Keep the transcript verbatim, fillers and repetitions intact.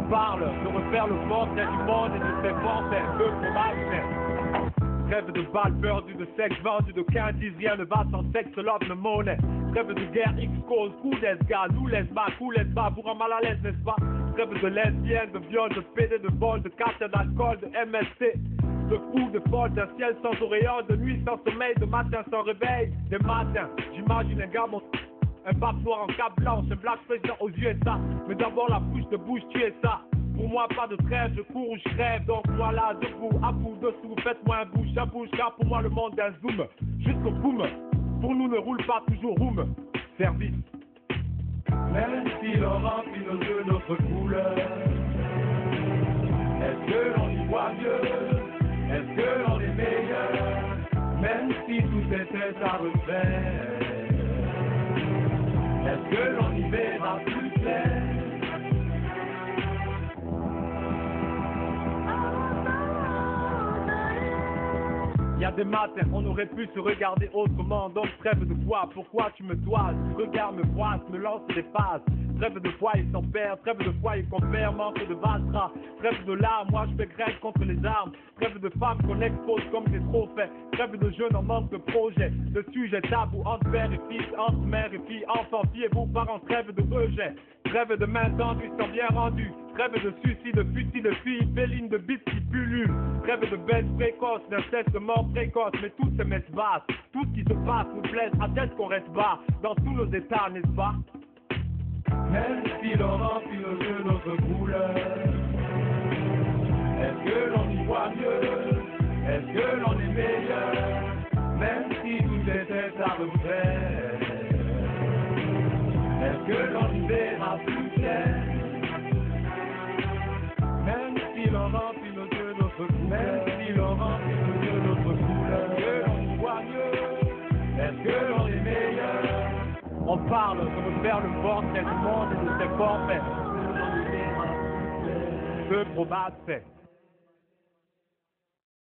parle de refaire le portrait du monde et de ses forfaits, peu probable. Rêve de balles perdues, de sexe vendu, de quinze rien ne va sans sexe, love, no money. Rêve de guerre, X cause, coup d'esga, nous laisse bas, coup laisse bas, pour un mal à l'aise, n'est-ce pas? Rêve de lesbienne, de viol, de P D, de vol, de carte d'alcool, de M S T. De fou, de folle, d'un ciel sans auréole, de nuit sans sommeil, de matin sans réveil. Des matins, j'imagine un gars, mon... un pape noir en cape blanche, un black président aux U S A. Mais d'abord la bouche de bouche, tu es ça. Pour moi pas de trêve, je cours ou je rêve. Donc voilà, debout, à bout, dessous, faites-moi un bouche à bouche. Car pour moi le monde est un zoom, jusqu'au boom. Pour nous ne roule pas toujours room. Service. Même si l'on remplit nos yeux, notre couleur, est-ce que l'on y voit mieux? Est-ce que l'on est meilleur? Même si tout était à refaire, est-ce que l'on y verra plus clair? Il y a des matins, on aurait pu se regarder autrement. Donc trêve de quoi? Pourquoi tu me toises? Tu regardes, me froisses, me lance des phases. Trêve de foi, il s'en perd. Trêve de foi, il compère. Manque de Valtra. Trêve de larmes, moi je fais grève contre les armes. Trêve de femmes qu'on expose comme des trophées. Trêve de jeunes en manque de projet. De sujets tabous entre père et fils, entre mère et fille, enfant, fiez-vous parents. Trêve de rejet. Trêve de main tendue sans bien rendu. Trêve de suicide, de fusil, de filles, féline, de bites qui pullulent. Trêve de baisse précoce, d'inceste, de mort précoce. Mais tout se met basse. Tout ce qui se passe nous blesse à tête qu'on reste bas. Dans tous nos états, n'est-ce pas? Même si l'on remplit nos yeux, notre couleur, est-ce que l'on y voit mieux? Est-ce que l'on est meilleur? Même si tout était à refaire, est-ce que l'on y verra plus clair? Même si l'on remplit nos yeux, notre couleur, même si l'on remplit nos yeux, notre couleur, est-ce que l'on y voit mieux? Est-ce que l'on est meilleur? On parle de refaire le portrait du monde et de ses forfaits. Peu probable, c'est.